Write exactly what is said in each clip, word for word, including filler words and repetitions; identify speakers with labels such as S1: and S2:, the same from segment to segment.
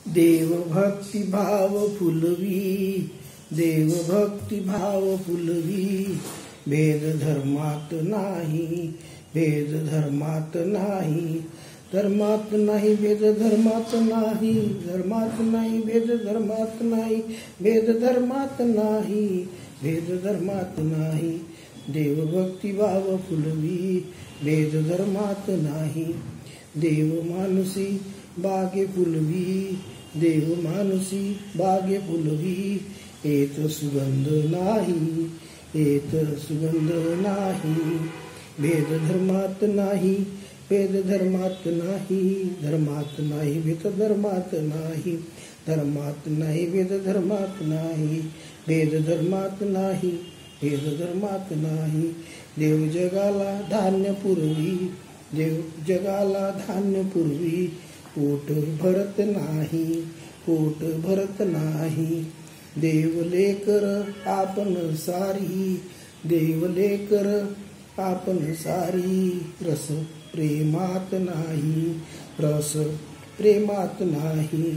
S1: देव भक्ती भाव फुलवी, देव भक्ती भाव फुलवी, भेद धर्मात नाही, भेद धर्मात नाही, धर्मात नाही भेद धर्मात नाही, धर्मात नाही भेद धर्मात नाही, भेद धर्मात नाही, भेद धर्मात नाही, देव भक्ती भाव फुलवी, भेद धर्मात नाही, देव मानुसी बागे फुलवी, देव मानुसी बागे फुलवी, येत सुगंध नाही, येत सुगंध नाही, भेद धर्मात नाही, भेद धर्मात नाही, धर्मात नाही भेद धर्मात नाही, धर्मात नाही भेद धर्मात नाही, भेद धर्मात नाही, भेद धर्मात नाही, देव जगाला धान्य पुरवी, देव जगाला धान्य पुरवी, पोट भरत नाही, पोट भरत नाही, देव लेकर आपण सारी, देव लेकर आपण सारी, रस प्रेमात नाही, रस प्रेमात नाही,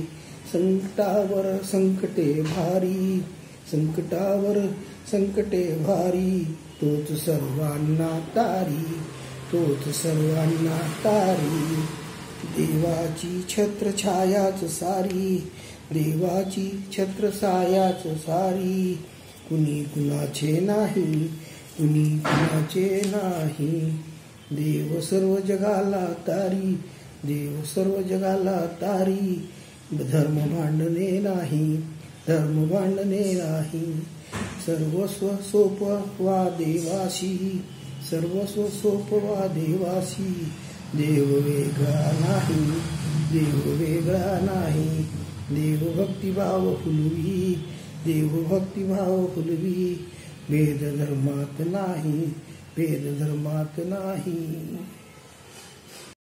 S1: संकटावर संकटे भारी, संकटावर संकटे भारी, तोच सर्वांना तारी, तोच सर्वांना तारी, देवाची छत्र छायाच सारी, देवाची छत्र छायाच सारी, कुणी कुणाचे नाही, कुणी कुणाचे नाही, देव सर्व जगाला तारी, देव सर्व जगाला तारी, धर्म भांडणे नाही, धर्म भांडणे नाही, सर्वस्व सोपवा देवाशी, सर्वस्व सोपवा देवाशी, देव वेगळा नाही, देव वेगळा नाही, देव भक्तिभाव फुलवी, देव भक्तिभाव फुलवी, भेद धर्मात नाही, भेद धर्मात नाही.